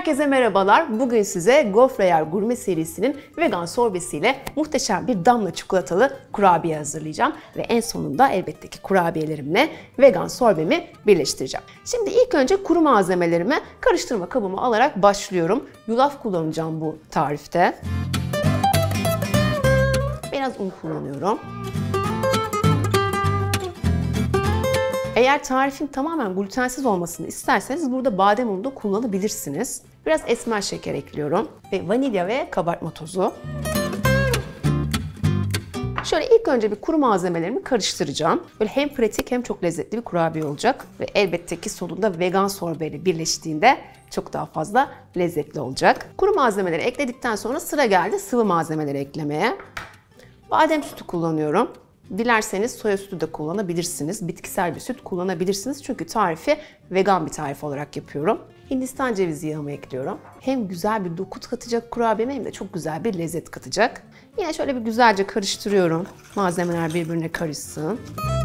Herkese merhabalar. Bugün size Gofreyer Gurme serisinin vegan sorbesiyle muhteşem bir damla çikolatalı kurabiye hazırlayacağım. Ve en sonunda elbette ki kurabiyelerimle vegan sorbemi birleştireceğim. Şimdi ilk önce kuru malzemelerimi karıştırma kabıma alarak başlıyorum. Yulaf kullanacağım bu tarifte. Biraz un kullanıyorum. Eğer tarifin tamamen glutensiz olmasını isterseniz burada badem unu da kullanabilirsiniz. Biraz esmer şeker ekliyorum ve vanilya ve kabartma tozu. Şöyle ilk önce bir kuru malzemelerimi karıştıracağım. Böyle hem pratik hem çok lezzetli bir kurabiye olacak ve elbette ki sonunda vegan sorbeyle birleştiğinde çok daha fazla lezzetli olacak. Kuru malzemeleri ekledikten sonra sıra geldi sıvı malzemeleri eklemeye. Badem sütü kullanıyorum. Dilerseniz soya sütü de kullanabilirsiniz. Bitkisel bir süt kullanabilirsiniz. Çünkü tarifi vegan bir tarif olarak yapıyorum. Hindistan cevizi yağımı ekliyorum. Hem güzel bir doku katacak kurabiyeme hem de çok güzel bir lezzet katacak. Yine şöyle bir güzelce karıştırıyorum. Malzemeler birbirine karışsın.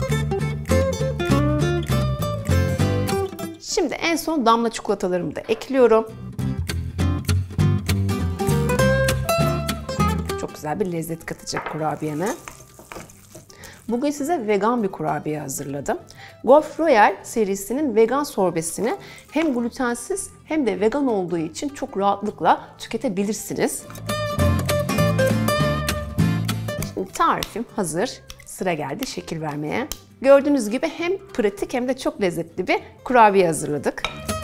Şimdi en son damla çikolatalarımı da ekliyorum. Çok güzel bir lezzet katacak kurabiyeme. Bugün size vegan bir kurabiye hazırladım. Gofreyer serisinin vegan sorbesini hem glutensiz hem de vegan olduğu için çok rahatlıkla tüketebilirsiniz. Şimdi tarifim hazır. Sıra geldi şekil vermeye. Gördüğünüz gibi hem pratik hem de çok lezzetli bir kurabiye hazırladık.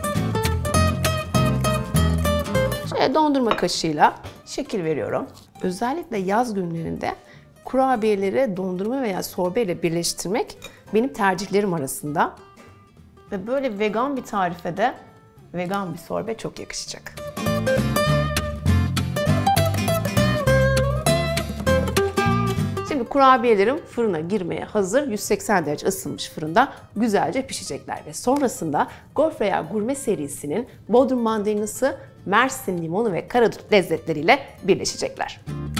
Şöyle dondurma kaşığıyla şekil veriyorum. Özellikle yaz günlerinde kurabiyeleri dondurma veya sorbe ile birleştirmek benim tercihlerim arasında. Ve böyle vegan bir tarife de vegan bir sorbe çok yakışacak. Şimdi kurabiyelerim fırına girmeye hazır. 180 derece ısınmış fırında güzelce pişecekler. Ve sonrasında Gofreyer Gurme serisinin Bodrum mandalinası, Mersin limonu ve karadut lezzetleriyle birleşecekler.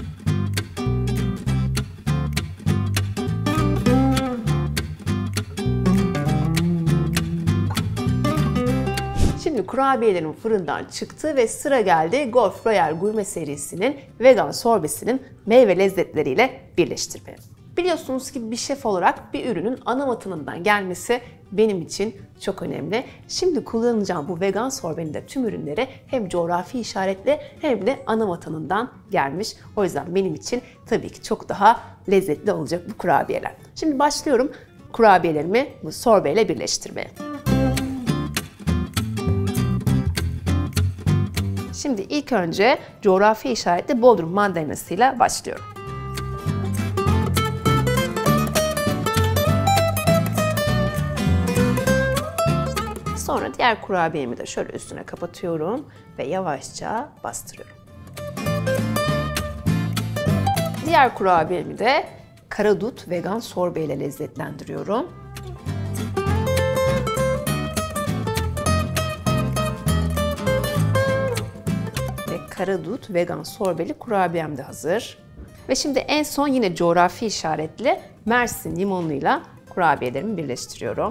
Şimdi kurabiyelerim fırından çıktı ve sıra geldi Gofreyer Gurme serisinin vegan sorbesinin meyve lezzetleriyle birleştirmeye. Biliyorsunuz ki bir şef olarak bir ürünün ana vatanından gelmesi benim için çok önemli. Şimdi kullanacağım bu vegan sorbenin de tüm ürünleri hem coğrafi işaretli hem de ana vatanından gelmiş. O yüzden benim için tabii ki çok daha lezzetli olacak bu kurabiyeler. Şimdi başlıyorum kurabiyelerimi bu sorbeyle birleştirmeye. Şimdi ilk önce coğrafi işaretli Bodrum mandalinasıyla başlıyorum. Sonra diğer kurabiyemi de şöyle üstüne kapatıyorum ve yavaşça bastırıyorum. Diğer kurabiyemi de karadut vegan sorbe ile lezzetlendiriyorum. Karadut vegan sorbeli kurabiyem de hazır. Ve şimdi en son yine coğrafi işaretli Mersin limonuyla kurabiyelerimi birleştiriyorum.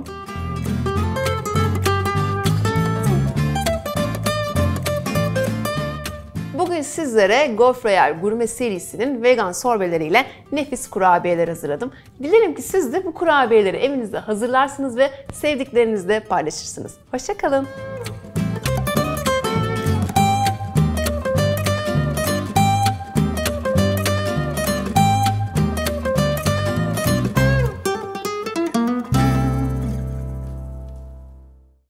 Bugün sizlere Gofreyer Gurme serisinin vegan sorbeleriyle nefis kurabiyeler hazırladım. Dilerim ki siz de bu kurabiyeleri evinizde hazırlarsınız ve sevdiklerinizle paylaşırsınız. Hoşça kalın.